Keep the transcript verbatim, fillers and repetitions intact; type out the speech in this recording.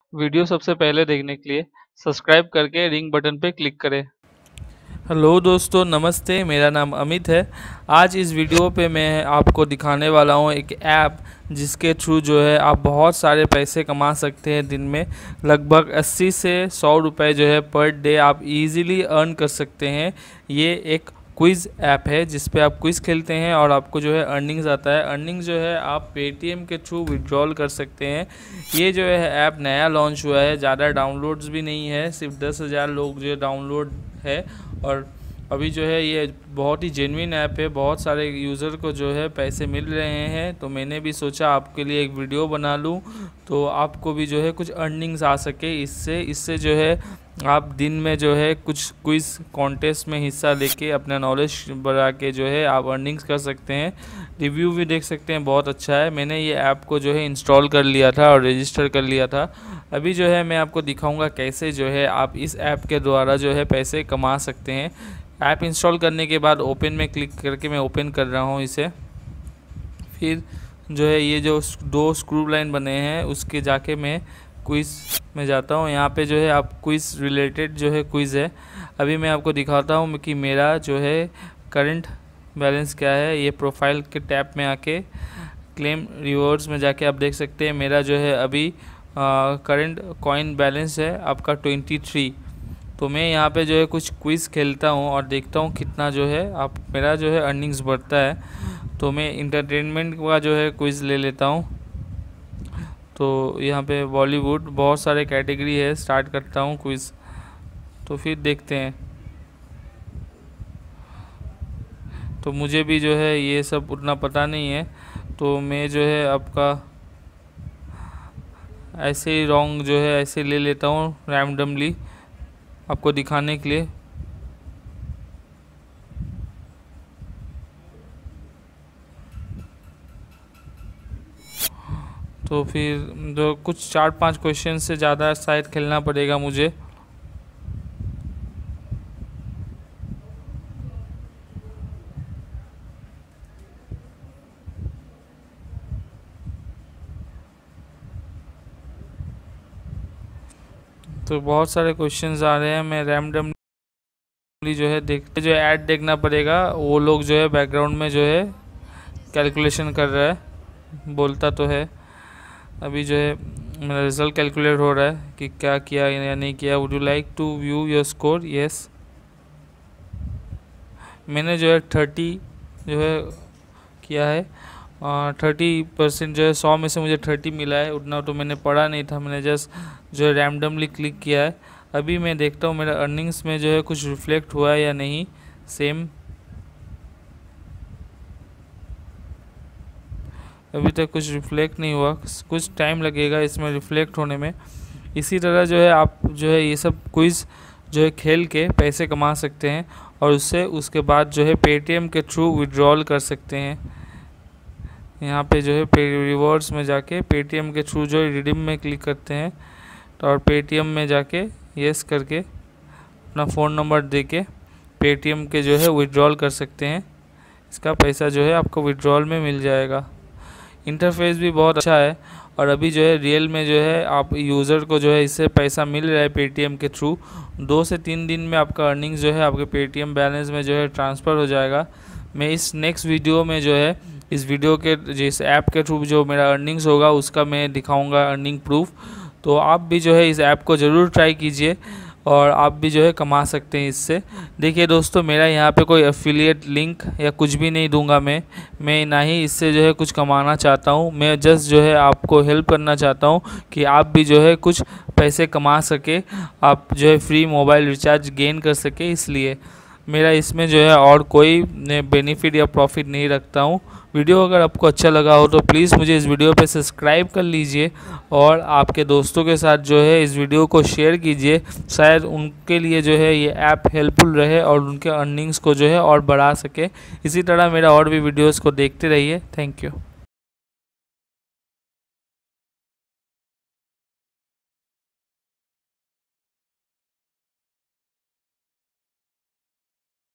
Video सबसे पहले देखने के लिए सब्सक्राइब करके रिंग बटन पे क्लिक करें। हेलो दोस्तों, नमस्ते। मेरा नाम अमित है। आज इस वीडियो पे मैं आपको दिखाने वाला हूँ एक ऐप जिसके थ्रू जो है आप बहुत सारे पैसे कमा सकते हैं। दिन में लगभग अस्सी से सौ रुपए जो है पर डे आप इजीली अर्न कर सकते हैं। ये एक क्विज़ ऐप है जिस पे आप क्विज़ खेलते हैं और आपको जो है अर्निंग्स आता है। अर्निंग जो है आप पेटीएम के थ्रू विड्रॉल कर सकते हैं। ये जो है ऐप नया लॉन्च हुआ है, ज़्यादा डाउनलोड्स भी नहीं है, सिर्फ दस हज़ार लोग जो डाउनलोड है। और अभी जो है ये बहुत ही जेन्युइन ऐप है, बहुत सारे यूज़र को जो है पैसे मिल रहे हैं। तो मैंने भी सोचा आपके लिए एक वीडियो बना लूँ तो आपको भी जो है कुछ अर्निंग्स आ सके इससे इससे जो है आप दिन में जो है कुछ क्विज़ कॉन्टेस्ट में हिस्सा लेके अपना नॉलेज बढ़ा के जो है आप अर्निंग्स कर सकते हैं। रिव्यू भी देख सकते हैं, बहुत अच्छा है। मैंने ये ऐप को जो है इंस्टॉल कर लिया था और रजिस्टर कर लिया था। अभी जो है मैं आपको दिखाऊंगा कैसे जो है आप इस ऐप के द्वारा जो है पैसे कमा सकते हैं। ऐप इंस्टॉल करने के बाद ओपन में क्लिक करके मैं ओपन कर रहा हूँ इसे। फिर जो है ये जो दो स्क्रू लाइन बने हैं उसके जाके मैं क्विज़ में जाता हूँ। यहाँ पे जो है आप क्विज़ रिलेटेड जो है क्विज़ है। अभी मैं आपको दिखाता हूँ कि मेरा जो है करंट बैलेंस क्या है। ये प्रोफाइल के टैब में आके क्लेम रिवॉर्ड्स में जाके आप देख सकते हैं मेरा जो है अभी करंट कॉइन बैलेंस है आपका ट्वेंटी थ्री। तो मैं यहाँ पे जो है कुछ क्विज़ खेलता हूँ और देखता हूँ कितना जो है आप मेरा जो है अर्निंग्स बढ़ता है। तो मैं इंटरटेनमेंट का जो है क्विज़ ले लेता हूँ। तो यहाँ पे बॉलीवुड बहुत सारे कैटेगरी है, स्टार्ट करता हूँ क्विज़। तो फिर देखते हैं। तो मुझे भी जो है ये सब उतना पता नहीं है, तो मैं जो है आपका ऐसे ही रॉन्ग जो है ऐसे ले लेता हूँ रैंडमली आपको दिखाने के लिए। तो फिर जो कुछ चार पांच क्वेश्चन से ज़्यादा शायद खेलना पड़ेगा मुझे। तो बहुत सारे क्वेश्चंस आ रहे हैं, मैं रैंडमली जो है देख जो ऐड देखना पड़ेगा। वो लोग जो है बैकग्राउंड में जो है कैलकुलेशन कर रहा है, बोलता तो है। अभी जो है मेरा रिज़ल्ट कैलकुलेट हो रहा है कि क्या किया या नहीं किया। Would you like to view your score? Yes. मैंने जो है थर्टी जो है किया है। थर्टी परसेंट जो है सौ में से मुझे थर्टी मिला है। उतना तो मैंने पढ़ा नहीं था, मैंने जस्ट जो है रैंडमली क्लिक किया है। अभी मैं देखता हूँ मेरा अर्निंग्स में जो है कुछ रिफ्लेक्ट हुआ है या नहीं। सेम अभी तक कुछ रिफ्लेक्ट नहीं हुआ, कुछ टाइम लगेगा इसमें रिफ्लेक्ट होने में। इसी तरह जो है आप जो है ये सब क्विज़ जो है खेल के पैसे कमा सकते हैं और उससे उसके बाद जो है पेटीएम के थ्रू विड्रॉल कर सकते हैं। यहाँ पे जो है पे रिवॉर्ड्स में जाके पेटीएम के थ्रू जो है रिडीम में क्लिक करते हैं तो और पेटीएम में जाके येस करके अपना फ़ोन नंबर दे के पेटीएम के जो है विड्रॉल कर सकते हैं। इसका पैसा जो है आपको विड्रॉल में मिल जाएगा। इंटरफेस भी बहुत अच्छा है और अभी जो है रियल में जो है आप यूज़र को जो है इससे पैसा मिल रहा है पेटीएम के थ्रू। दो से तीन दिन में आपका अर्निंग्स जो है आपके पेटीएम बैलेंस में जो है ट्रांसफ़र हो जाएगा। मैं इस नेक्स्ट वीडियो में जो है इस वीडियो के जिस ऐप के थ्रू जो मेरा अर्निंग्स होगा उसका मैं दिखाऊंगा अर्निंग प्रूफ। तो आप भी जो है इस ऐप को ज़रूर ट्राई कीजिए और आप भी जो है कमा सकते हैं इससे। देखिए दोस्तों, मेरा यहाँ पे कोई एफिलिएट लिंक या कुछ भी नहीं दूंगा। मैं मैं ना ही इससे जो है कुछ कमाना चाहता हूँ। मैं जस्ट जो है आपको हेल्प करना चाहता हूँ कि आप भी जो है कुछ पैसे कमा सके, आप जो है फ्री मोबाइल रिचार्ज गेन कर सके। इसलिए मेरा इसमें जो है और कोई बेनिफिट या प्रॉफिट नहीं रखता हूँ। वीडियो अगर आपको अच्छा लगा हो तो प्लीज़ मुझे इस वीडियो पे सब्सक्राइब कर लीजिए और आपके दोस्तों के साथ जो है इस वीडियो को शेयर कीजिए। शायद उनके लिए जो है ये ऐप हेल्पफुल रहे और उनके अर्निंग्स को जो है और बढ़ा सके। इसी तरह मेरा और भी वीडियोस को देखते रहिए। थैंक यू।